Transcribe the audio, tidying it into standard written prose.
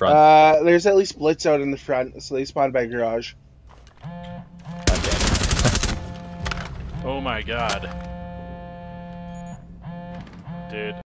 front? There's at least blitz out in the front, so they spawned by garage. Okay. Oh my god. Dude.